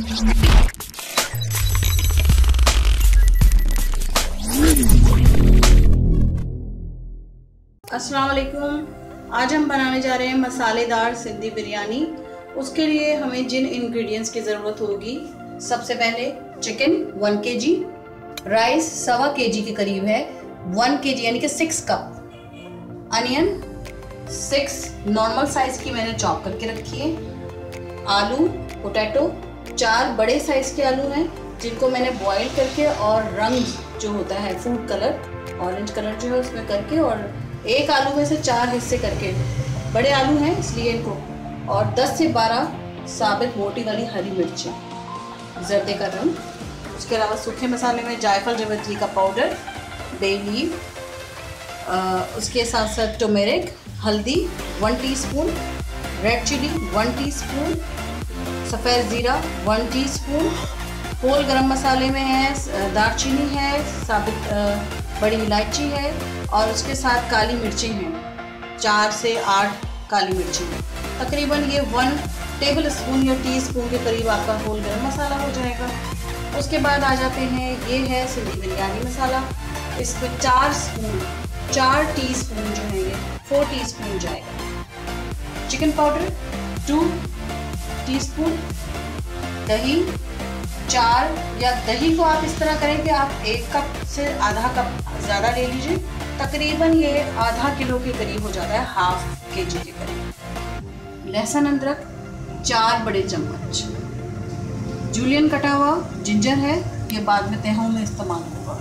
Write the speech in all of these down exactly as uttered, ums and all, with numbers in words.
अस्सलाम वालेकुम। आज हम बनाने जा रहे हैं मसालेदार सिंधी बिरयानी। उसके लिए हमें जिन इंग्रेडिएंट्स की ज़रूरत होगी, सबसे पहले चिकन वन के जी, राइस सवा के जी के करीब है, वन के जी यानी कि six cup, onion six normal size की मैंने चॉप करके रखी है, आलू पोटैटो चार बड़े साइज के आलू हैं जिनको मैंने बॉईल करके और रंग जो होता है फूड कलर ऑरेंज कलर जो है उसमें करके, और एक आलू में से चार हिस्से करके, बड़े आलू हैं इसलिए इनको, और दस से बारह साबित मोटी वाली हरी मिर्चें जर्दे का रंग। उसके अलावा सूखे मसाले में जायफल जवित्री का पाउडर, बे लीफ, उसके साथ साथ टर्मेरिक, हल्दी one teaspoon, red chilli one teaspoon, सफ़ेद ज़ीरा वन टीस्पून, होल गरम मसाले में है दालचीनी है, साबित बड़ी इलायची है, और उसके साथ काली मिर्चें हैं, चार से आठ काली मिर्चें हैं। तकरीबन ये वन टेबल स्पून या टी स्पून के करीब आपका होल गरम मसाला हो जाएगा। उसके बाद आ जाते हैं, ये है सिंधी बिरयानी मसाला, इसमें चार स्पून चार टीस्पून जो है ये फोर टीस्पून जाएगा। चिकन पाउडर टू टीस्पून, दही चार, या दही को आप इस तरह करें कि आप एक कप से आधा कप ज़्यादा ले लीजिए, तकरीबन ये आधा किलो के करीब हो जाता है, हाफ के जी के करीब। लहसुन अदरक चार बड़े चम्मच, जूलियन कटा हुआ जिंजर है, ये बाद में तहों में इस्तेमाल होगा,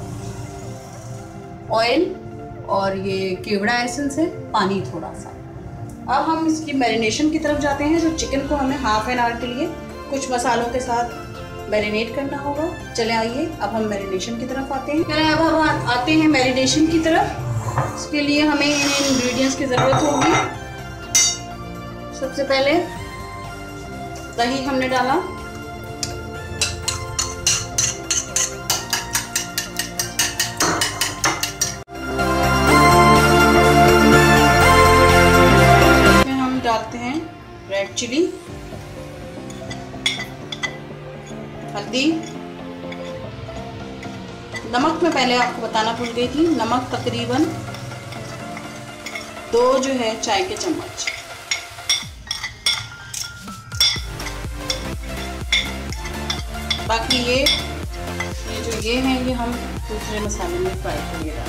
ऑयल, और ये केवड़ा एसेंस है, पानी थोड़ा सा। अब हम इसकी मैरिनेशन की तरफ जाते हैं। जो चिकन को हमें हाफ एन आवर के लिए कुछ मसालों के साथ मैरिनेट करना होगा। चले आइए अब हम मैरिनेशन की तरफ आते हैं। चले अब हम आते हैं मैरिनेशन की तरफ। इसके लिए हमें इन इंग्रेडिएंट्स की ज़रूरत होगी। सबसे पहले दही हमने डाला, इसमें हम डालते हैं रेड चिली, हल्दी, नमक में पहले आपको बताना भूल गई थी, नमक तकरीबन दो जो है चाय के चम्मच। बाकी ये ये जो ये हैं ये हम दूसरे मसाले में फ्राई करिएगा।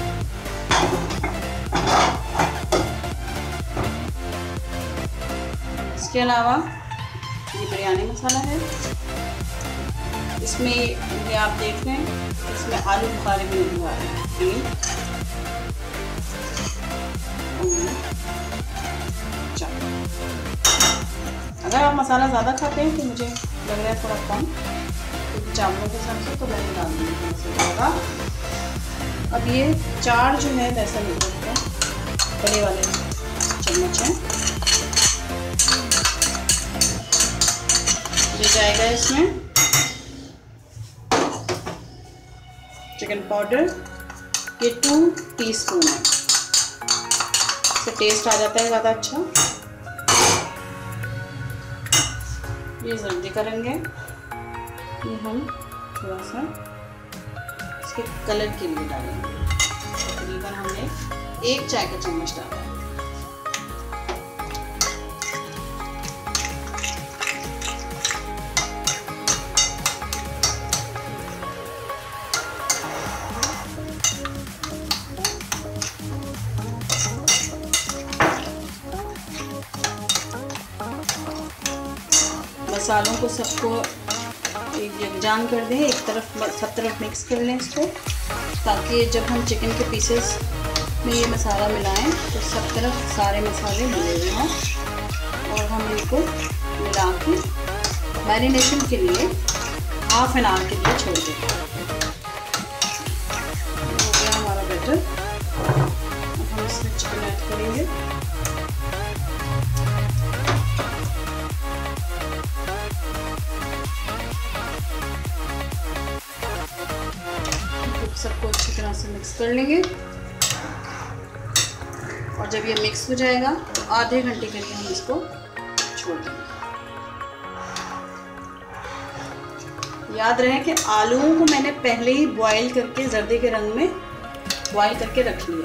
इसके अलावा ये बिरयानी मसाला है, इसमें ये आप देख रहे हैं इसमें आलू बुखारे भी नहीं आ रहे हैं। अगर आप मसाला ज़्यादा खाते हैं तो मुझे लग रहा है थोड़ा कम, क्योंकि चावलों के साथ से तो मैंने डाल दिया। अब ये चार जो है लहसुन अदरक का बड़े वाले चम्मच हैं, ये जाएगा इसमें चिकन पाउडर, ये टू टीस्पून है, इससे टेस्ट आ जाता है ज़्यादा अच्छा। ये जल्दी करेंगे, ये हम थोड़ा सा इसके कलर के लिए डालेंगे, तकरीबन हमने एक चाय का चम्मच डाला है। मसालों को सबको यकजान कर दें, एक तरफ सब तरफ मिक्स कर लें इसको, ताकि जब हम चिकन के पीसेस में ये मसाला मिलाएं तो सब तरफ सारे मसाले मिले हुए हों, और हम इनको मिला के मैरिनेशन के लिए हाफ एन आवर के लिए छोड़ देंगे। हो गया हमारा बैटर। अब हम इसमें चिकन ऐड करेंगे। सबको अच्छी तरह से मिक्स कर लेंगे, और जब ये मिक्स हो जाएगा तो आधे घंटे के लिए हम इसको छोड़ देंगे। याद रहे कि आलूओं को मैंने पहले ही बॉईल करके जर्दे के रंग में बॉईल करके रख लिया।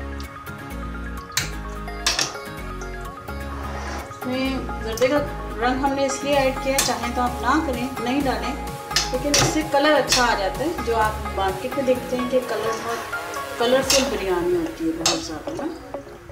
इसमें जर्दे का रंग हमने इसलिए ऐड किया, चाहे तो आप ना करें, नहीं डालें, लेकिन इससे कलर अच्छा आ जाता है। जो आप मार्केट में देखते हैं कि कलर बहुत कलरफुल बिरयानी होती है बहुत ज़्यादा ना।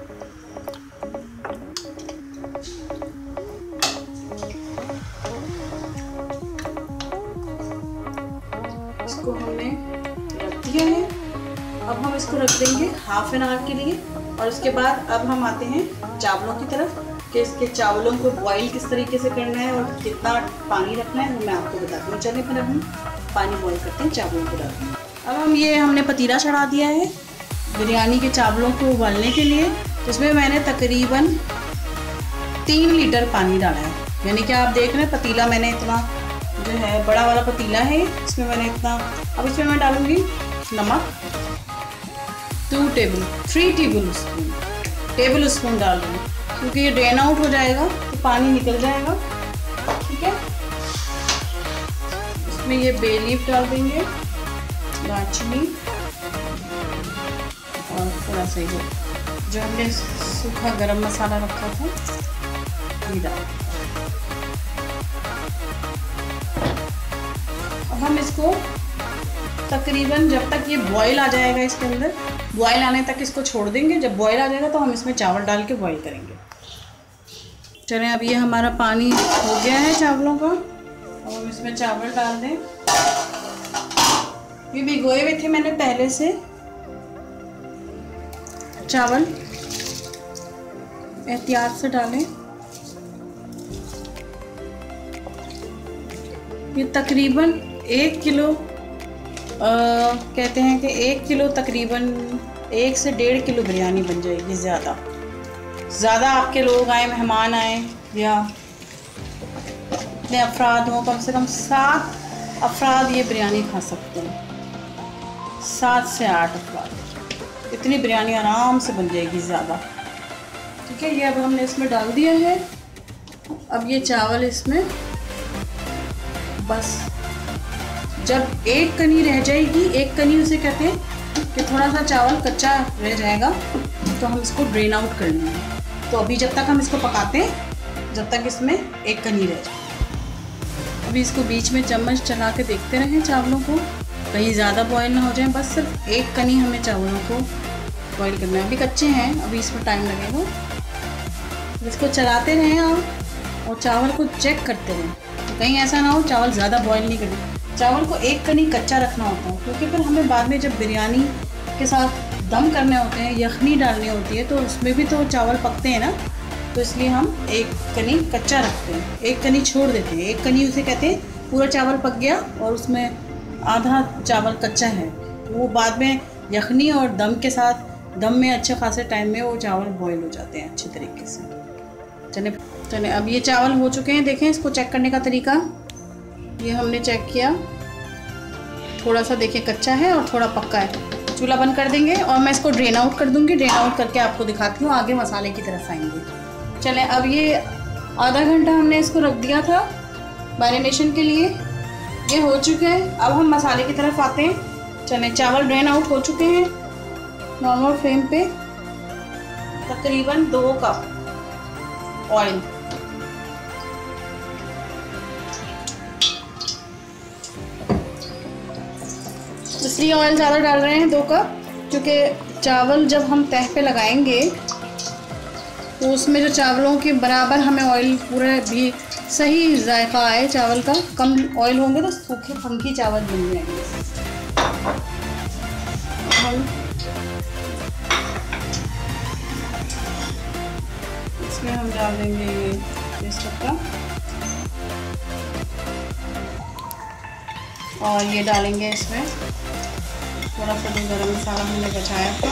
इसको हमने रख दिया है। अब हम इसको रख देंगे हाफ एन आवर के लिए, और उसके बाद अब हम आते हैं चावलों की तरफ कि इसके चावलों को बॉईल किस तरीके से करना है और कितना पानी रखना है वो मैं आपको बताती हूँ। चलिए फिर अब हम पानी बॉईल करते हैं चावलों को डालते हैं। अब हम ये हमने पतीला चढ़ा दिया है बिरयानी के चावलों को उबालने के लिए, जिसमें मैंने तकरीबन तीन लीटर पानी डाला है। यानी कि आप देख रहे हैं पतीला मैंने इतना जो है बड़ा वाला पतीला है, इसमें मैंने इतना। अब इसमें मैं डालूँगी नमक, two table three tablespoon tablespoon डाल दूँगी, क्योंकि ये ड्रेन आउट हो जाएगा तो पानी निकल जाएगा। ठीक है, इसमें ये बे लीफ डाल देंगे, दालचीनी, और थोड़ा सा ये जो हमने सूखा गरम मसाला रखा था ये डाल। अब हम इसको तकरीबन जब तक ये बॉईल आ जाएगा, इसके अंदर बॉईल आने तक इसको छोड़ देंगे। जब बॉईल आ जाएगा तो हम इसमें चावल डाल के बॉईल करेंगे। चलें, अब ये हमारा पानी हो गया है चावलों का, अब हम इसमें चावल डाल दें। ये भिगोए हुए थे मैंने पहले से चावल, एहतियात से डालें। ये तकरीबन एक किलो आ, कहते हैं कि एक किलो तकरीबन एक से डेढ़ किलो बिरयानी बन जाएगी। ज़्यादा ज़्यादा आपके लोग आए, मेहमान आए, या इतने अफराद हों, कम से कम सात अफराद ये बिरयानी खा सकते हैं। सात से आठ अफराद, इतनी बिरयानी आराम से बन जाएगी ज़्यादा। ठीक है, ये अब हमने इसमें डाल दिया है। अब ये चावल इसमें बस जब एक कनी रह जाएगी, एक कनी उसे कहते हैं कि थोड़ा सा चावल कच्चा रह जाएगा, तो हम इसको ड्रेन आउट कर लेंगे। तो अभी जब तक हम इसको पकाते हैं, जब तक इसमें एक कनी रह जाए। अभी इसको बीच में चम्मच चला के देखते रहें चावलों को, कहीं ज़्यादा बॉयल ना हो जाए। बस सिर्फ एक कनी हमें चावलों को बॉयल करना है। अभी कच्चे हैं, अभी इसमें टाइम लगेगा। इसको चलाते रहें आप और चावल को चेक करते रहें, तो कहीं ऐसा ना हो चावल ज़्यादा बॉयल नहीं करना। चावल को एक कनी कच्चा रखना होता है, क्योंकि फिर हमें बाद में जब बिरयानी के साथ दम करने होते हैं, यखनी डालनी होती है, तो उसमें भी तो चावल पकते हैं ना, तो इसलिए हम एक कनी कच्चा रखते हैं, एक कनी छोड़ देते हैं। एक कनी उसे कहते हैं पूरा चावल पक गया और उसमें आधा चावल कच्चा है, वो बाद में यखनी और दम के साथ दम में अच्छे खासे टाइम में वो चावल बॉयल हो जाते हैं अच्छे तरीके से। चले चले अब ये चावल हो चुके हैं। देखें इसको चेक करने का तरीका, ये हमने चेक किया, थोड़ा सा देखें कच्चा है और थोड़ा पक्का है। चूल्हा बंद कर देंगे और मैं इसको ड्रेन आउट कर दूंगी। ड्रेन आउट करके आपको दिखाती हूँ, आगे मसाले की तरफ आएंगे। चलें, अब ये आधा घंटा हमने इसको रख दिया था मैरिनेशन के लिए, ये हो चुके हैं। अब हम मसाले की तरफ आते हैं। चलें, चावल ड्रेन आउट हो चुके हैं। नॉर्मल फ्लेम पे तकरीबन दो कप ऑयल, इसलिए ऑयल ज़्यादा डाल रहे हैं, दो कप, क्योंकि चावल जब हम तह पे लगाएंगे तो उसमें जो चावलों के बराबर हमें ऑयल पूरा भी सही जायका आए चावल का। कम ऑयल होंगे तो सूखे फंकी चावल बन जाएंगे। हम इसमें हम डाल देंगे ये तेजपत्ता और ये डालेंगे इसमें थोड़ा सा जो गरम मसाला हमने बचाया था,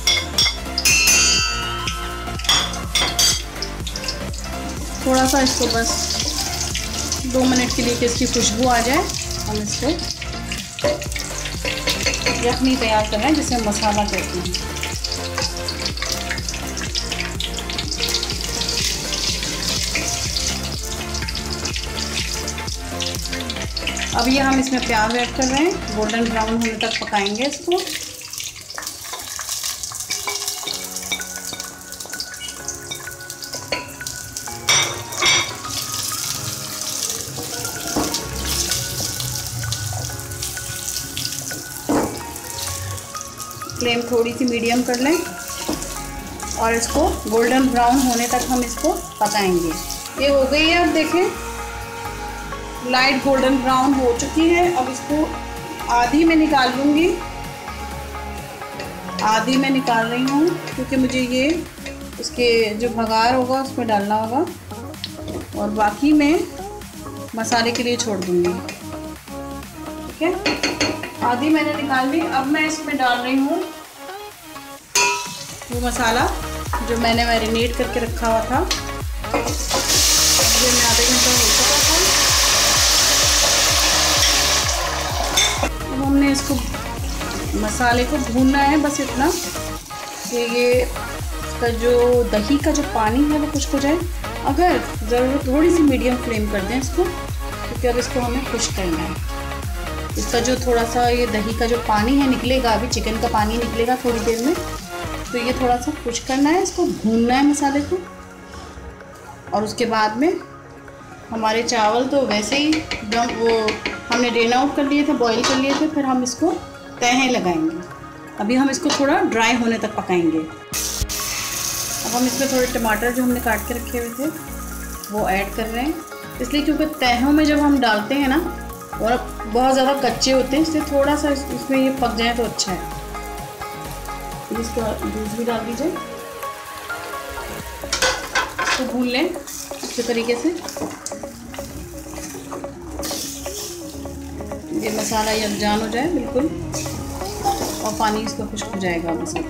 थोड़ा सा इसको बस दो मिनट के लिए कि इसकी खुशबू आ जाए, हम इसको यखनी तैयार कर रहे हैं जिसे मसाला कहते हैं। अब ये हम इसमें प्याज ऐड कर रहे हैं, गोल्डन ब्राउन होने तक पकाएंगे इसको। फ्लेम थोड़ी सी मीडियम कर लें और इसको गोल्डन ब्राउन होने तक हम इसको पकाएंगे। ये हो गई है, अब देखें लाइट गोल्डन ब्राउन हो चुकी है। अब इसको आधी में निकाल लूँगी, आधी में निकाल रही हूँ क्योंकि मुझे ये इसके जो भगार होगा उसमें डालना होगा और बाकी मैं मसाले के लिए छोड़ दूँगी। ठीक है, आधी मैंने निकाल ली। अब मैं इसमें डाल रही हूँ वो मसाला जो मैंने मैरिनेट करके रखा हुआ था, मैं आधे घंटा हो चुका था। अब हमने इसको मसाले को भूनना है, बस इतना कि ये इसका जो दही का जो पानी है वो खुश्क हो जाए। अगर ज़रूरत थोड़ी सी मीडियम फ्लेम कर दें इसको, क्योंकि अब इसको हमें खुश्क करना है। इसका जो थोड़ा सा ये दही का जो पानी है निकलेगा, अभी चिकन का पानी निकलेगा थोड़ी देर में, तो ये थोड़ा सा खुश्क करना है, इसको भूनना है मसाले को। और उसके बाद में हमारे चावल तो वैसे ही दम वो हमने ड्रेन आउट कर लिए थे, बॉईल कर लिए थे, फिर हम इसको तहें लगाएंगे। अभी हम इसको थोड़ा ड्राई होने तक पकाएंगे। अब हम इसमें थोड़े टमाटर जो हमने काट के रखे हुए थे वो ऐड कर रहे हैं, इसलिए क्योंकि तहों में जब हम डालते हैं ना और बहुत ज़्यादा कच्चे होते हैं, इसलिए थोड़ा सा इसमें ये पक जाए तो अच्छा है। इसको दूध भी डाल दीजिए, इसको भून लें अच्छे तरीके से। ये मसाला यकजान हो जाए बिल्कुल और पानी इसका खुश्क हो जाएगा मसाला।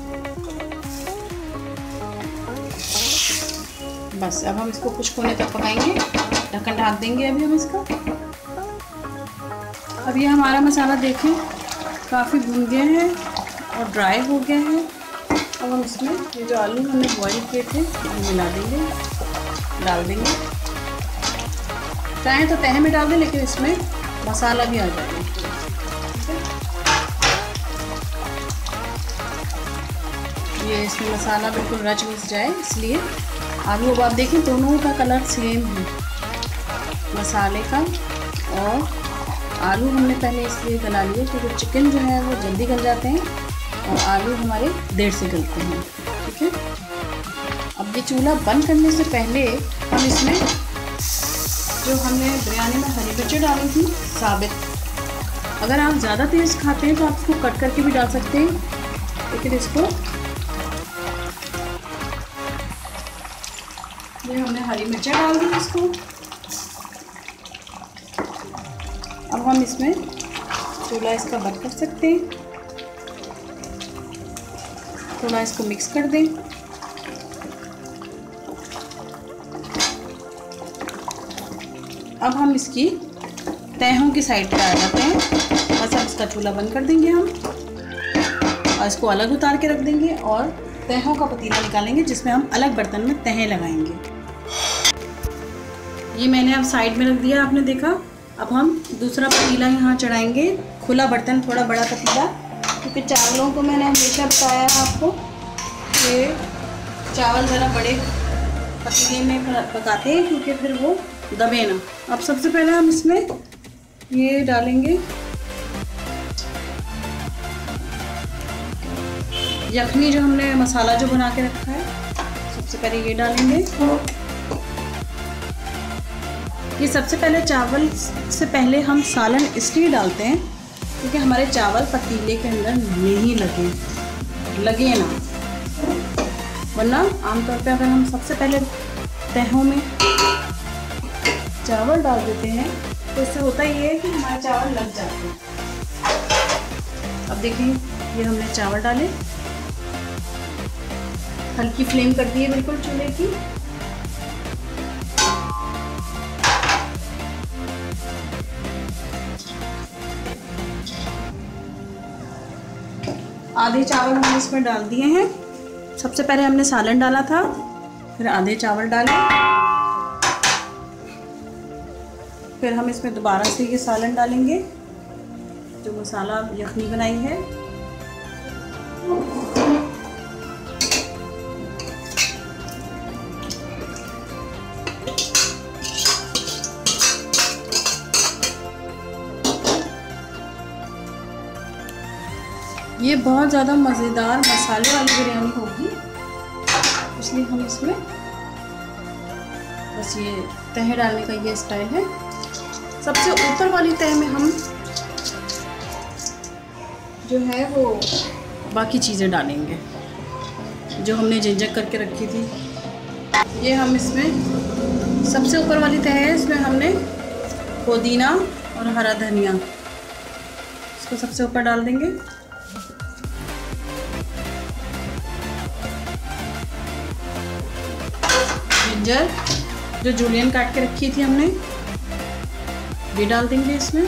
बस अब हम इसको खुश्क होने तक पकाएंगे, ढक्कन ढाक देंगे अभी हम इसका। अब ये हमारा मसाला देखें काफ़ी भुन गया है और ड्राई हो गया है। अब हम इसमें ये जो आलू हमने बॉईल किए थे वो मिला देंगे, डाल देंगे। चाहें तो तहे में डाल दें, लेकिन इसमें मसाला भी आ जाएगा। ये इसमें मसाला बिल्कुल रच मिस जाए, इसलिए आलू अब आप देखें दोनों का कलर सेम है, मसाले का और आलू हमने पहले इसलिए गला लिए क्योंकि चिकन जो है वो जल्दी गल जाते हैं और आलू हमारे देर से गलते हैं। ठीक है, अब ये चूल्हा बंद करने से पहले हम इसमें जो हमने बिरयानी में हरी मिर्ची डाली थी साबित, अगर आप ज़्यादा तेज़ खाते हैं तो आप इसको कट करके भी डाल सकते हैं, लेकिन इसको ये हमने हरी मिर्ची डाल दी इसको। अब हम इसमें चूल्हा इसका बंद कर सकते हैं, थोड़ा इसको मिक्स कर दें। अब हम इसकी तहों की साइड पे आ जाते हैं। बस अब इसका चूल्हा बंद कर देंगे हम और इसको अलग उतार के रख देंगे और तहों का पतीला निकालेंगे जिसमें हम अलग बर्तन में तहें लगाएंगे। ये मैंने अब साइड में रख दिया, आपने देखा। अब हम दूसरा पतीला यहाँ चढ़ाएंगे, खुला बर्तन, थोड़ा बड़ा पतीला, क्योंकि चावलों को मैंने हमेशा बताया है आपको कि चावल ज़रा बड़े पतीले में पकाते हैं क्योंकि फिर वो दबे ना। अब सबसे पहले हम इसमें ये डालेंगे यखनी, जो हमने मसाला जो बना के रखा है, सबसे पहले ये डालेंगे। ये सबसे पहले चावल से पहले हम सालन इसलिए डालते हैं क्योंकि हमारे चावल पतीले के अंदर नहीं लगे लगे ना, वरना आमतौर पे अगर हम सबसे पहले तहों में चावल डाल देते हैं तो इससे होता ये है कि हमारे चावल लग जाते हैं। अब देखिए ये हमने चावल डाले, हल्की फ्लेम कर दी है बिल्कुल चूल्हे की। आधे चावल हमने इसमें डाल दिए हैं। सबसे पहले हमने सालन डाला था, फिर आधे चावल डाले, फिर हम इसमें दोबारा से ये सालन डालेंगे, जो मसाला यखनी बनाई है। ये बहुत ज़्यादा मज़ेदार मसाले वाली बिरयानी होगी, इसलिए हम इसमें बस ये तह डालने का ये स्टाइल है। सबसे ऊपर वाली तह में हम जो है वो बाकी चीज़ें डालेंगे जो हमने जिंजर करके रखी थी। ये हम इसमें सबसे ऊपर वाली तह है, इसमें हमने पुदीना और हरा धनिया इसको सबसे ऊपर डाल देंगे। जिंजर जो जूलियन काट के रखी थी हमने ये डाल देंगे इसमें।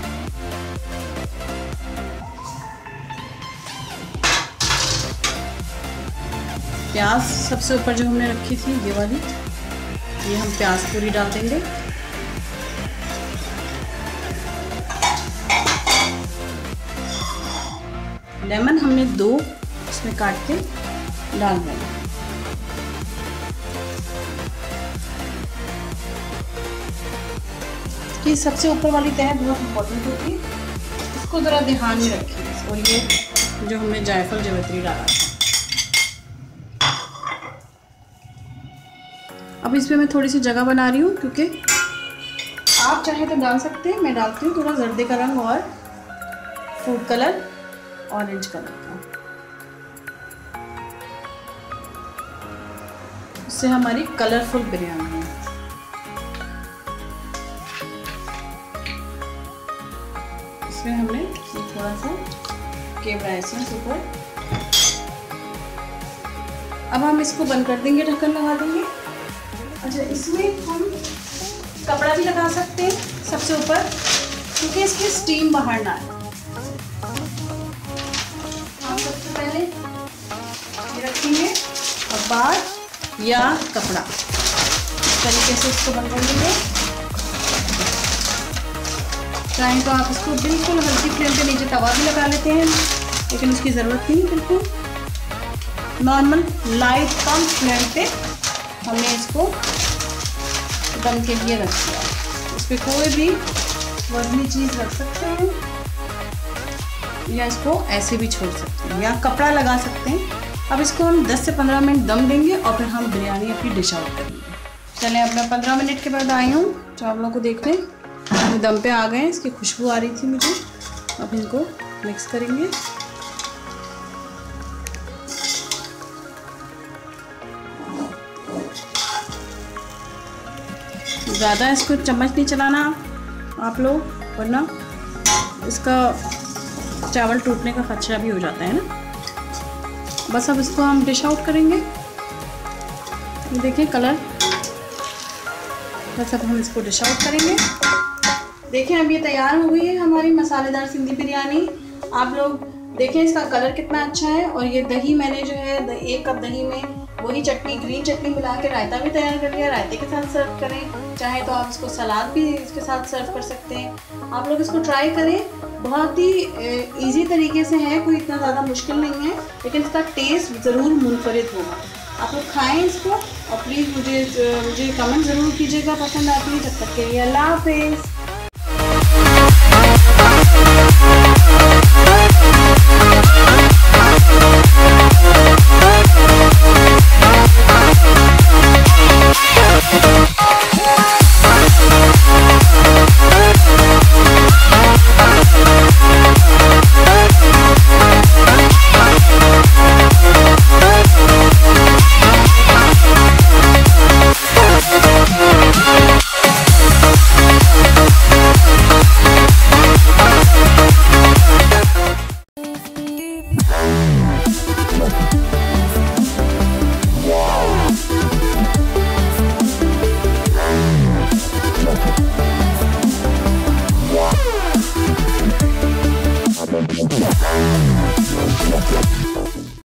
प्याज सबसे ऊपर जो हमने रखी थी ये वाली, ये हम प्याज पूरी डाल देंगे। लेमन हमने दो इसमें काट के डाल देंगे। कि सबसे ऊपर वाली तह बहुत इम्पोर्टेंट होती है, इसको ज़रा ध्यान में रखिए। और ये जो हमने जायफल जवित्री डाला था, अब इसमें मैं थोड़ी सी जगह बना रही हूँ, क्योंकि आप चाहे तो डाल सकते हैं, मैं डालती हूँ थोड़ा जर्दे का रंग और फूड कलर ऑरेंज कलर का, इससे हमारी कलरफुल बिरयानी है। इसमें हमने थोड़ा सा केवड़ा एसेंस ऊपर। अब हम इसको बंद कर देंगे, ढक्कन लगा देंगे। अच्छा, इसमें हम कपड़ा भी लगा सकते हैं सबसे ऊपर, क्योंकि इसकी स्टीम बाहर ना आए। हम सबसे पहले ये रखेंगे अखबार या कपड़ा, इस तरीके से इसको बंद कर देंगे। चाहें तो आप इसको बिल्कुल हल्की फ्लेम पे नीचे तवा भी लगा लेते हैं, लेकिन उसकी ज़रूरत नहीं। बिल्कुल नॉर्मल लाइट कम फ्लेम पे हमने इसको दम के लिए रख दिया। इस पर कोई भी वजनी चीज़ रख सकते हैं, या इसको ऐसे भी छोड़ सकते हैं, या कपड़ा लगा सकते हैं। अब इसको हम दस से पंद्रह मिनट दम देंगे और फिर हम बिरयानी अपनी डिश आउट करेंगे। चलें, अब मैं पंद्रह मिनट के बाद आई हूँ, चावलों को देख लें, दम पे आ गए हैं, इसकी खुशबू आ रही थी मुझे। अब इनको मिक्स करेंगे। ज़्यादा इसको चम्मच नहीं चलाना आप लोग, वरना इसका चावल टूटने का खतरा भी हो जाता है ना। बस अब इसको हम डिश आउट करेंगे। ये देखिए कलर, बस अब हम इसको डिश आउट करेंगे। देखिए अब ये तैयार हो गई है हमारी मसालेदार सिंधी बिरयानी। आप लोग देखें इसका कलर कितना अच्छा है। और ये दही मैंने जो है एक कप दही में वही चटनी, ग्रीन चटनी मिला के रायता भी तैयार कर लिया। रायते के साथ सर्व करें, चाहे तो आप इसको सलाद भी इसके साथ सर्व कर सकते हैं। आप लोग इसको ट्राई करें, बहुत ही इजी तरीके से है, कोई इतना ज़्यादा मुश्किल नहीं है, लेकिन इसका टेस्ट ज़रूर मुनफरिद होगा। आप लोग खाएँ इसको और प्लीज़ मुझे मुझे कमेंट ज़रूर कीजिएगा पसंद आती है। जब तक के लिए अल्लाह हाफ़िज़।